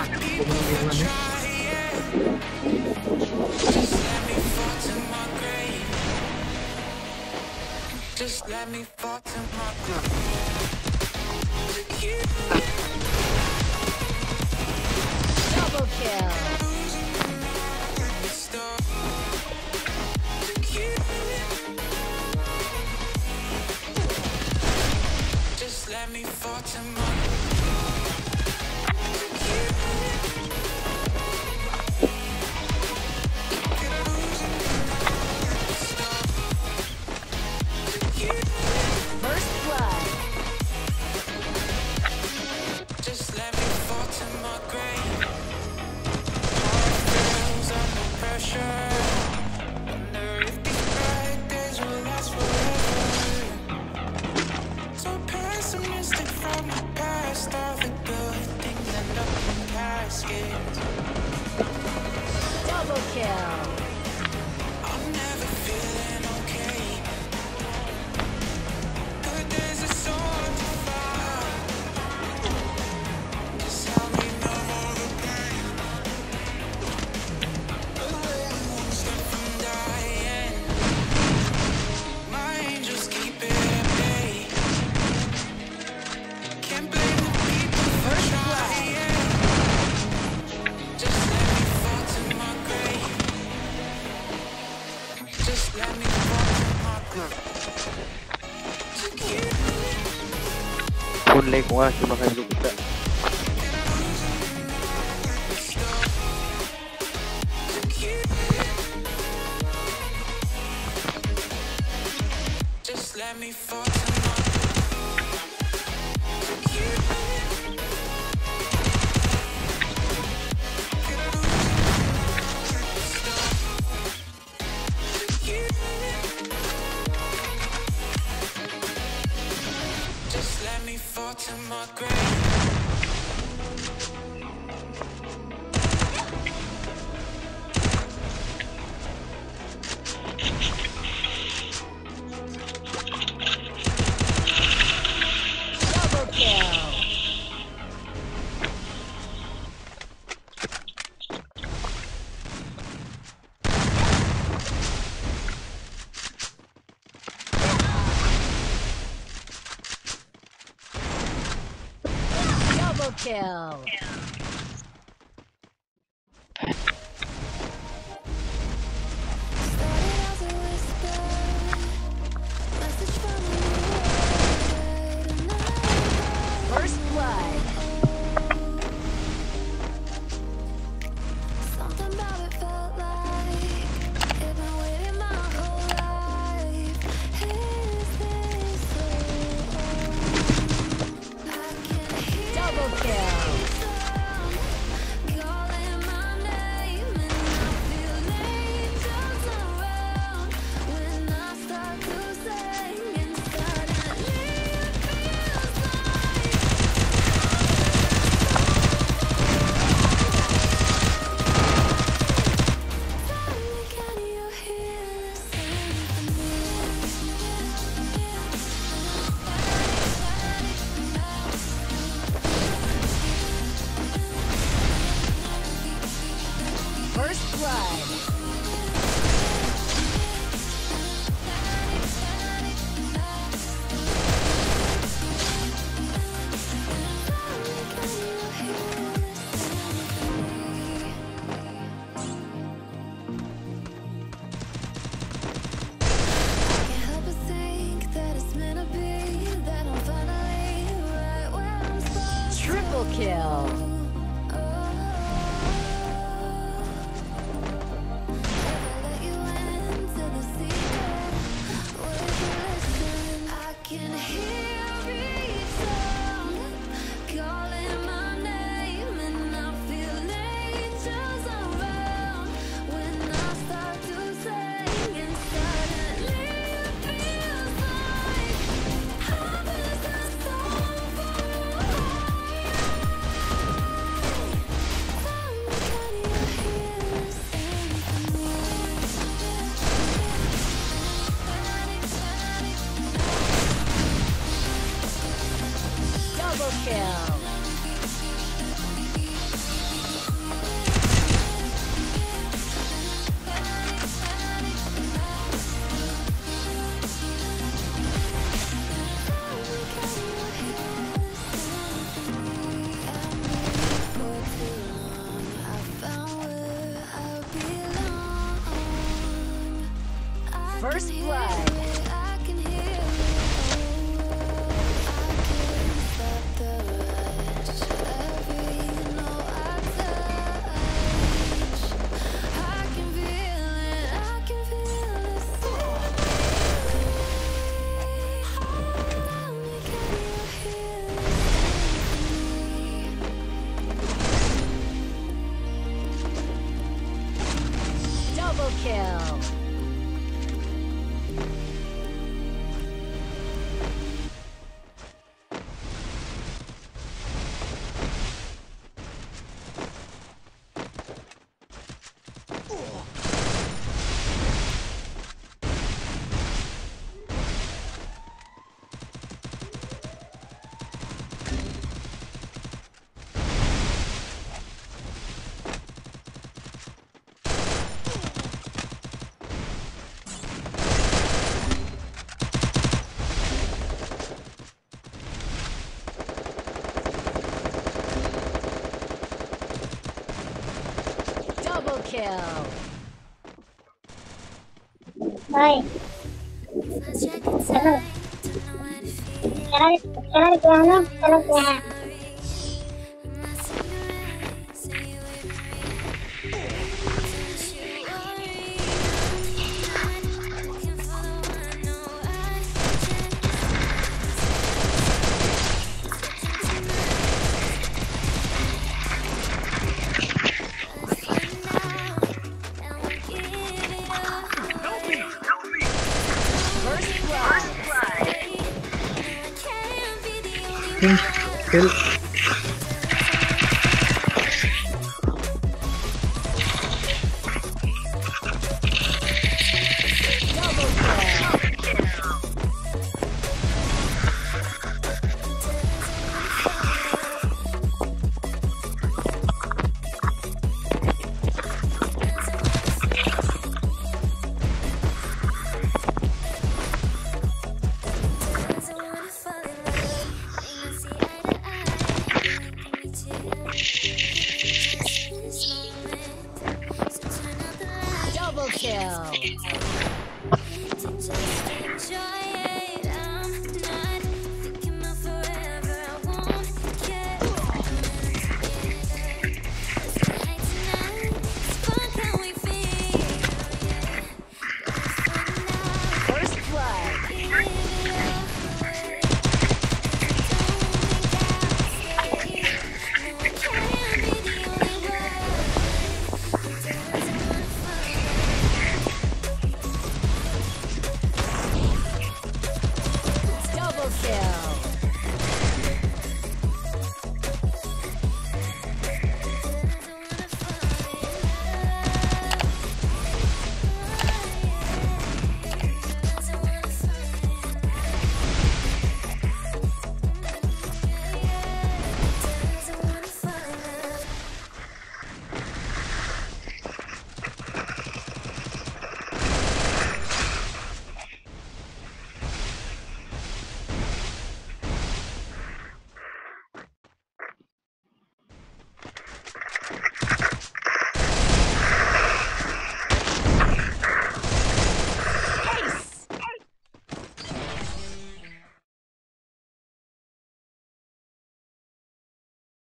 Huwag mo nang iwan eh. Just let me fall to my grave. Double kill. Just let me fall to my First blood. Just let me fall to my grave. Heart feels under pressure. Wonder if these bad days will last forever. So pessimistic from the past. All the good things end up in caskets. Double kill. I'm never feeling okay. Good days are so hard to find. Just help me numb all the pain. The holy one step from dying. My angels keep it at bay. Can't blame the people for trying. Just let me fall to my grave. Just let me fall to my grave. Punlay ko nga si Makailo kita. Just let me fall to my Just let me fall to my grave. Double kill. Double kill. First blood. Something about it felt like it'd been waiting my whole life. Is this so? I can hear Double kill. calling my name, and I feel angels around when I start to sing, and suddenly it feels like finally can you hear the First blood. Can't help but think that it's meant to be, that I'm finally right where I'm supposed to. Triple kill. Double kill. Double kill. Ơi, cái đó kia nó, cái đó kia. First blood. Kill.